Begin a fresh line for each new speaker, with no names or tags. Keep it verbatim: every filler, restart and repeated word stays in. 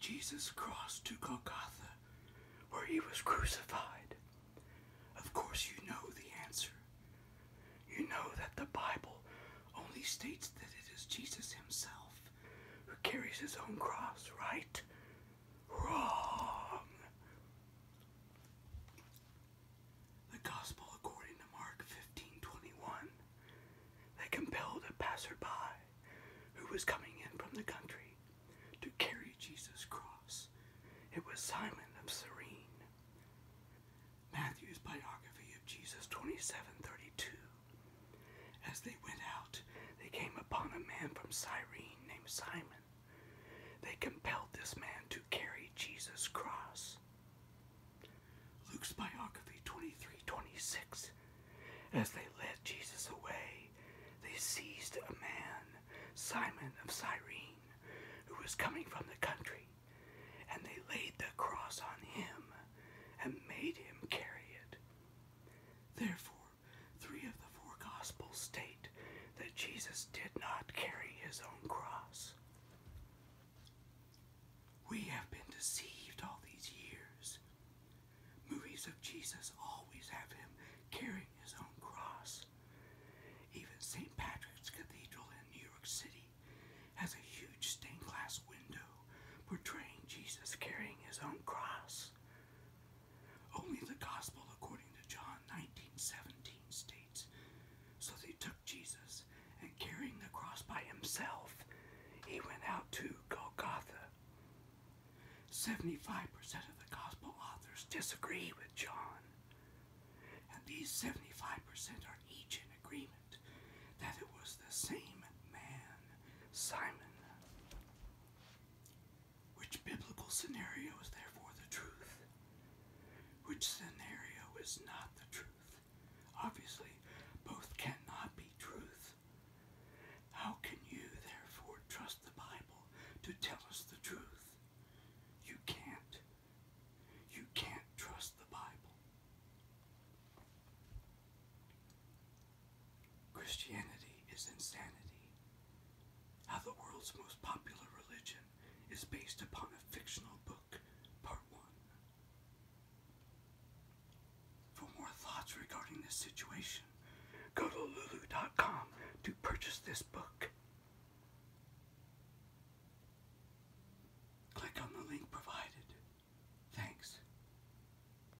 Jesus crossed to Golgotha, where he was crucified? Of course you know the answer. You know that the Bible only states that it is Jesus himself who carries his own cross, right? Wrong. The Gospel according to Mark fifteen twenty-one. They compelled a passerby who was coming in from the country to carry Jesus' cross. It was Simon of Cyrene. Matthew's biography of Jesus twenty-seven thirty-two. As they went out, they came upon a man from Cyrene named Simon. They compelled this man to carry Jesus' cross. Luke's biography twenty-three twenty-six. As they led Jesus away, they seized a man, Simon of Cyrene, who was coming from the country, and they laid the cross on him and made him carry it. Therefore, three of the four Gospels state that Jesus did not carry his own cross. We have been deceived all these years. Movies of Jesus always have him carrying his own cross. Even Saint Patrick's Cathedral in New York City has a huge stained glass window portraying Jesus carrying his own cross. Only the Gospel according to John nineteen seventeen states, so they took Jesus, and carrying the cross by himself, he went out to Golgotha. seventy-five percent of the Gospel authors disagree with John, and these seventy-five percent are each in agreement that it was the same man, Simon. Which biblical scenario is therefore the truth? Which scenario is not the truth? Obviously, both cannot be truth. How can you therefore trust the Bible to tell us the truth? You can't. You can't trust the Bible. Christianity is insanity. How the world's most popular religion is based upon a fictional book